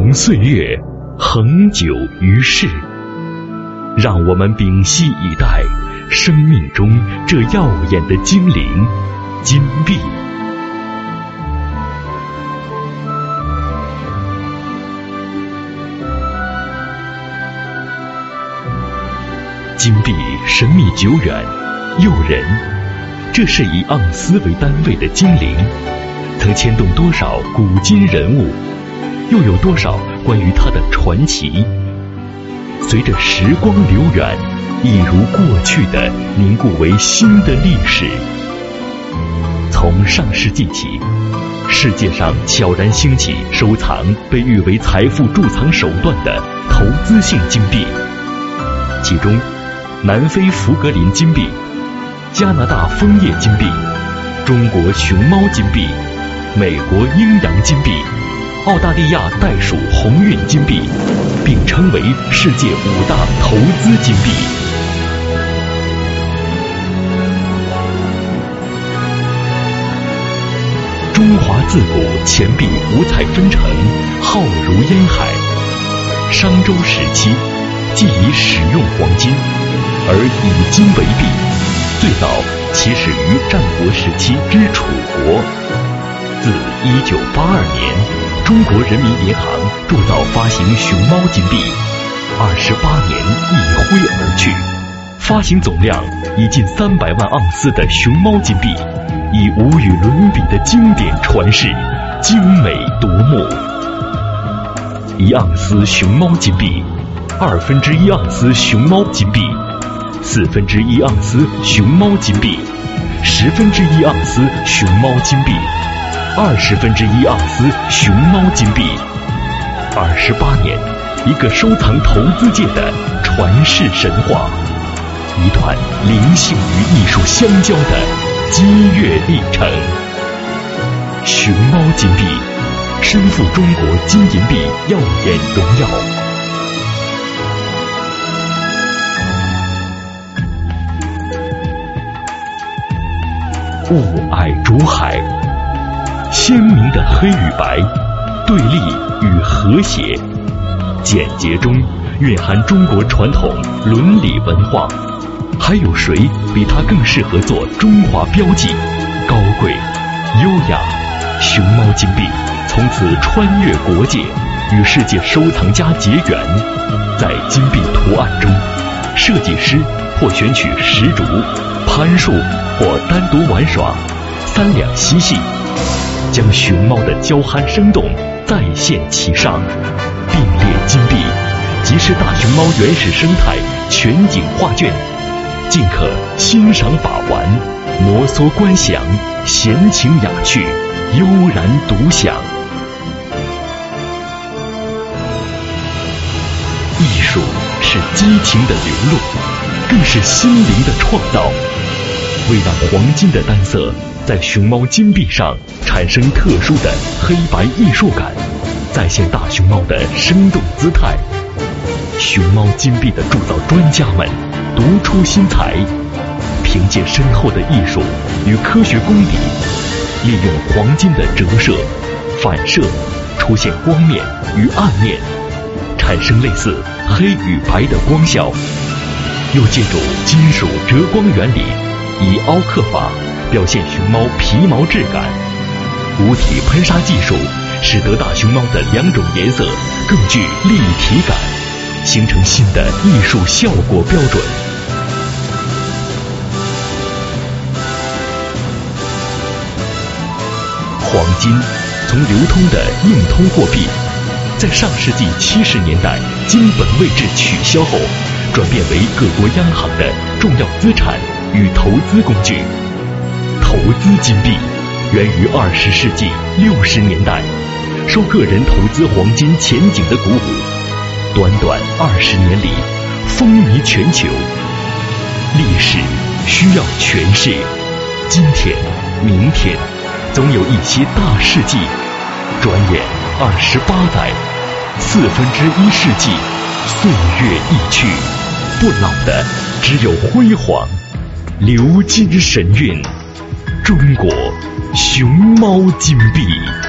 容岁月，恒久于世。让我们屏息以待生命中这耀眼的精灵——金币。金币神秘久远，诱人。这是以盎司为单位的精灵，曾牵动多少古今人物，又有多少关于它的传奇？随着时光流远，一如过去的凝固为新的历史。从上世纪起，世界上悄然兴起收藏被誉为财富贮藏手段的投资性金币，其中南非福格林金币、加拿大枫叶金币、中国熊猫金币、美国鹰洋金币、澳大利亚袋鼠鸿运金币并称为世界5大投资金币。中华自古钱币五彩纷呈，浩如烟海。商周时期既已使用黄金，而以金为币，最早起始于战国时期之楚国。自1982年，中国人民银行铸造发行熊猫金币，28年一挥而去，发行总量已近300万盎司的熊猫金币，以无与伦比的经典传世，精美夺目。1盎司熊猫金币，1/2盎司熊猫金币，1/4盎司熊猫金币，1/10盎司熊猫金币，1/20盎司熊猫金币。28年，一个收藏投资界的传世神话，一段灵性与艺术相交的激越历程。熊猫金币身负中国金银币耀眼荣耀。雾霭逐海，鲜明的黑与白，对立与和谐，简洁中蕴含中国传统伦理文化。还有谁比它更适合做中华标记？高贵、优雅，熊猫金币从此穿越国界，与世界收藏家结缘。在金币图案中，设计师或选取石竹、攀树或单独玩耍，3两嬉戏，将熊猫的娇憨生动再现其上。并列金币即是大熊猫原始生态全景画卷，尽可欣赏把玩，摩挲观想，闲情雅趣，悠然独享。艺术是激情的流露，更是心灵的创造。为让黄金的单色在熊猫金币上产生特殊的黑白艺术感，再现大熊猫的生动姿态，熊猫金币的铸造专家们独出心裁，凭借深厚的艺术与科学功底，利用黄金的折射、反射，出现光面与暗面，产生类似黑与白的光效。又借助金属折光原理，以凹刻法表现熊猫皮毛质感。无体喷砂技术使得大熊猫的2种颜色更具立体感，形成新的艺术效果标准。黄金从流通的硬通货币，在上世纪70年代金本位制取消后，转变为各国央行的重要资产与投资工具。投资金币源于20世纪60年代，受个人投资黄金前景的鼓舞，短短20年里风靡全球。历史需要诠释，今天、明天，总有一些大事迹。转眼28载，1/4世纪，岁月易去，不老的只有辉煌。鎏金神韵，中国熊猫金币。